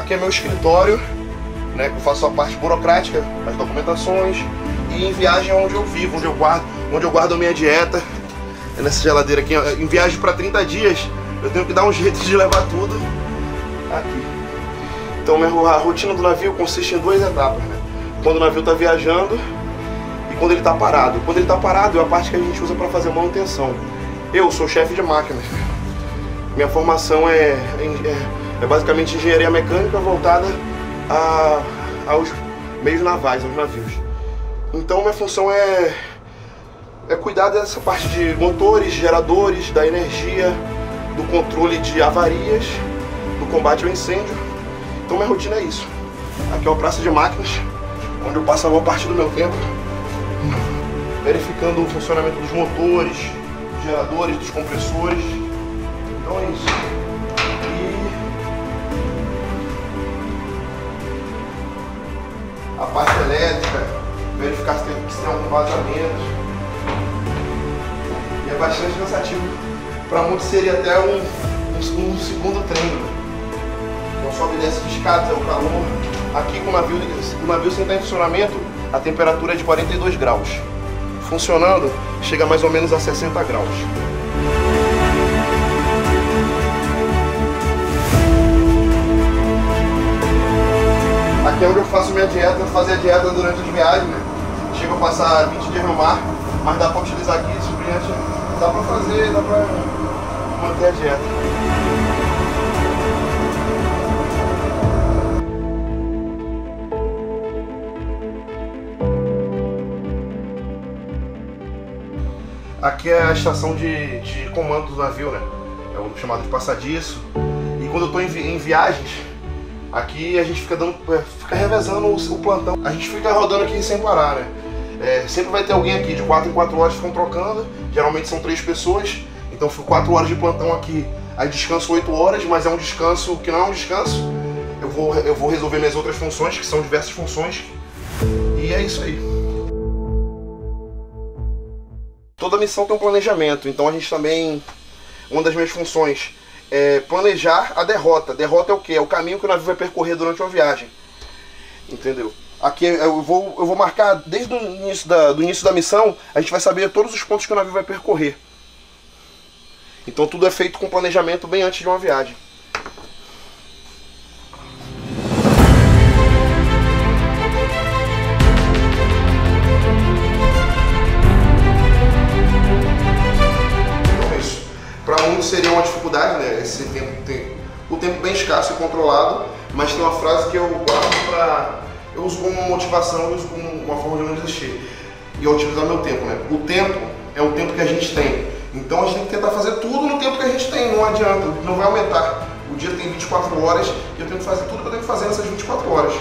Aqui é meu escritório, né, que eu faço a parte burocrática, as documentações, e em viagem é onde eu vivo, onde eu guardo a minha dieta. É nessa geladeira aqui. Em viagem para 30 dias, eu tenho que dar um jeito de levar tudo aqui. Então a rotina do navio consiste em 2 etapas, né? Quando o navio está viajando e quando ele está parado. Quando ele está parado é a parte que a gente usa para fazer manutenção. Eu sou chefe de máquinas. Minha formação é basicamente engenharia mecânica voltada aos meios navais, aos navios. Então minha função é cuidar dessa parte de motores, geradores, da energia, do controle de avarias, do combate ao incêndio. Então minha rotina é isso. Aqui é uma praça de máquinas, onde eu passo a maior parte do meu tempo verificando o funcionamento dos motores, dos geradores, dos compressores. Então é isso. A parte elétrica, verificar se tem algum vazamento. E é bastante cansativo. Para muitos seria até um segundo treino. Então sobe e desce de escada, é o calor. Aqui com o navio sem estar em funcionamento, a temperatura é de 42 graus. Funcionando, chega mais ou menos a 60 graus. Aqui é onde eu faço minha dieta, eu fazia dieta durante as viagens, né? Chego a passar 20 dias no mar, mas dá para utilizar aqui, suprimente, dá para fazer, dá para manter a dieta. Aqui é a estação de comando do navio, né? É o chamado de passadiço. E quando eu estou em viagens, aqui a gente fica revezando o plantão. A gente fica rodando aqui sem parar, né? Sempre vai ter alguém aqui, de 4 em 4 horas ficam trocando. Geralmente são 3 pessoas. Então fico 4 horas de plantão aqui. Aí descanso 8 horas, mas é um descanso que não é um descanso. Eu vou resolver minhas outras funções, que são diversas funções. E é isso aí. Toda missão tem um planejamento, então a gente também, uma das minhas funções é planejar a derrota. Derrota é o quê? É o caminho que o navio vai percorrer durante uma viagem, entendeu? Aqui eu vou marcar desde o início da missão, a gente vai saber todos os pontos que o navio vai percorrer. Então tudo é feito com planejamento bem antes de uma viagem. Para muitos seria uma dificuldade, né? Esse o tempo bem escasso e controlado, mas tem uma frase que eu guardo eu uso como motivação, eu uso como uma forma de não desistir e utilizar meu tempo, né? O tempo é o tempo que a gente tem, então a gente tem que tentar fazer tudo no tempo que a gente tem, não adianta, não vai aumentar. O dia tem 24 horas e eu tenho que fazer tudo que eu tenho que fazer nessas 24 horas.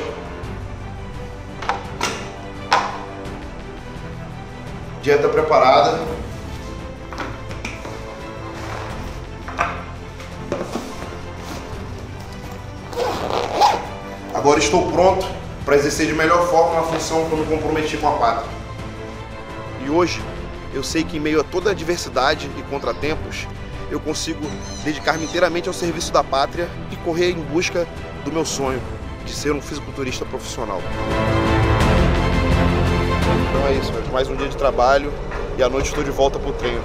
Dieta preparada. Agora estou pronto para exercer de melhor forma a função que eu me comprometi com a pátria. E hoje, eu sei que em meio a toda a adversidade e contratempos, eu consigo dedicar-me inteiramente ao serviço da pátria e correr em busca do meu sonho de ser um fisiculturista profissional. Então é isso, mais um dia de trabalho e à noite estou de volta para o treino.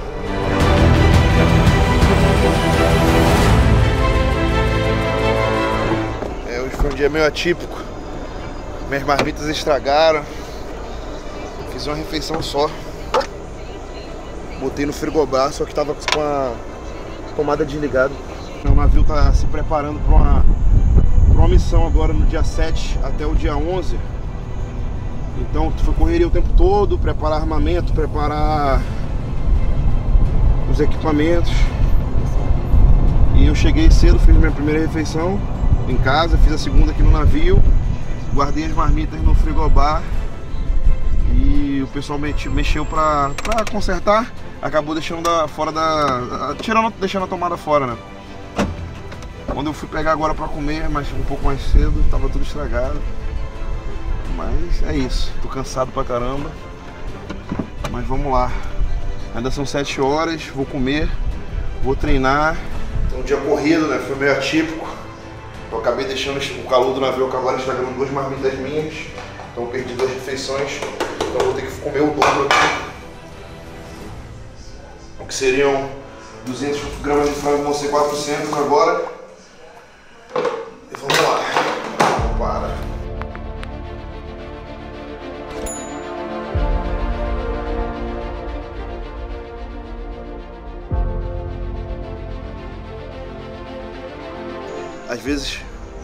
Hoje foi um dia meio atípico, minhas marmitas estragaram, fiz uma refeição só, botei no frigobar, só que estava com a tomada desligada. O navio está se preparando para uma missão agora no dia 7 até o dia 11, então foi correria o tempo todo, preparar armamento, preparar os equipamentos, e eu cheguei cedo, fiz minha primeira refeição em casa, fiz a segunda aqui no navio, guardei as marmitas no frigobar e o pessoal mexeu pra consertar, acabou deixando deixando a tomada fora, né? Quando eu fui pegar agora pra comer, mas um pouco mais cedo, tava tudo estragado. Mas é isso, tô cansado pra caramba, mas vamos lá. Ainda são 7 horas, vou comer, vou treinar. Um dia corrido, né? Foi meio atípico. Eu acabei deixando o calor do navio agora estragando 2 marmitas minhas. Então eu perdi 2 refeições. Então eu vou ter que comer o dobro aqui. O que seriam 200 gramas de frango, vão ser 400 agora. E vamos lá. Não para. Às vezes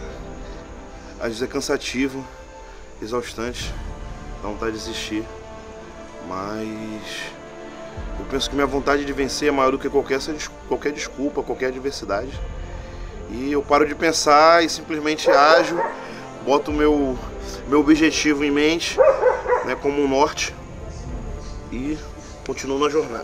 é cansativo, exaustante, dá vontade de desistir, mas eu penso que minha vontade de vencer é maior do que qualquer desculpa, qualquer adversidade. E eu paro de pensar e simplesmente ajo, boto o meu objetivo em mente, né, como um norte, e continuo na jornada.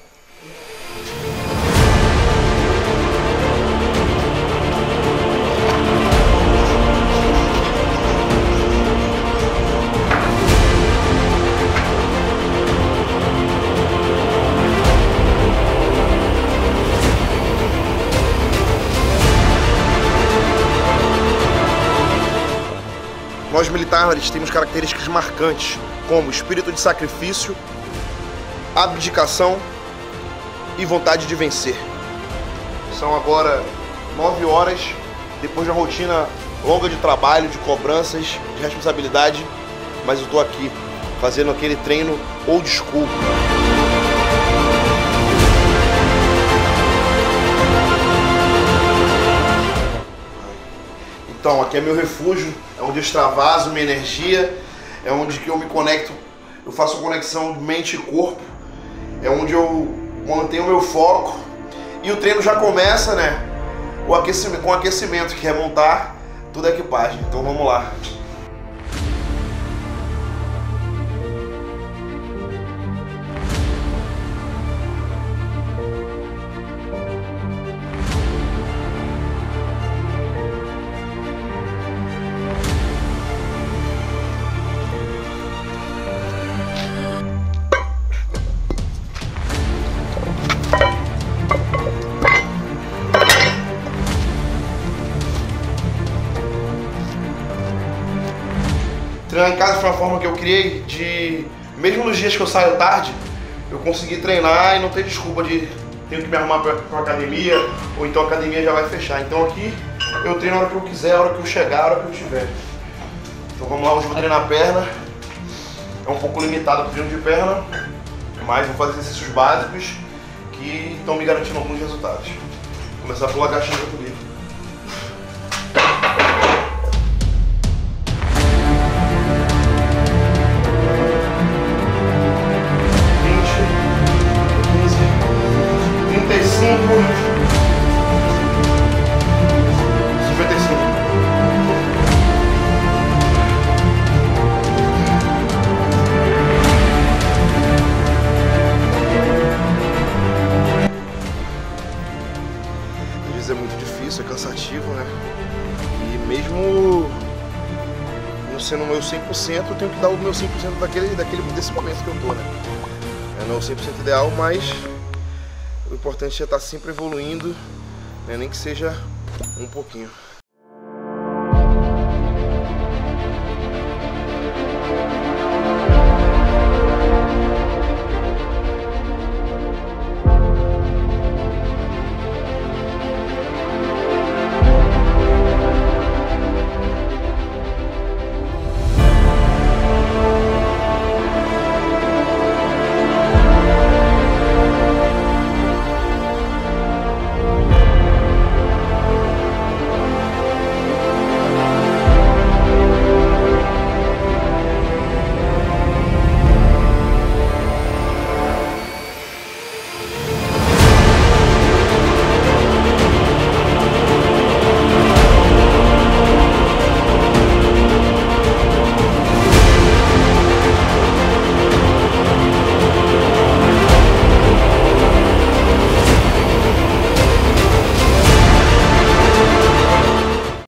Nós militares temos características marcantes, como espírito de sacrifício, abdicação e vontade de vencer. São agora 9 horas, depois de uma rotina longa de trabalho, de cobranças, de responsabilidade, mas eu tô aqui, fazendo aquele treino old school. Então, aqui é meu refúgio, é onde eu extravaso minha energia, é onde que eu me conecto, eu faço a conexão de mente e corpo, é onde eu mantenho o meu foco. E o treino já começa, né, com o aquecimento, que é montar toda a equipagem. Então vamos lá. Treinar em casa foi uma forma que eu criei de, mesmo nos dias que eu saio tarde, eu consegui treinar e não ter desculpa de tenho que me arrumar para uma academia, ou então a academia já vai fechar. Então aqui eu treino a hora que eu quiser, a hora que eu chegar, a hora que eu tiver. Então vamos lá, hoje eu vou treinar a perna. É um pouco limitado o treino de perna, mas vou fazer exercícios básicos que estão me garantindo alguns resultados. Vou começar pelo agachamento livre. É muito difícil, é cansativo, né? E mesmo não sendo o meu 100%, eu tenho que dar o meu 100% desse momento que eu tô, né? Não é o 100% ideal, mas o importante é estar sempre evoluindo, né? Nem que seja um pouquinho.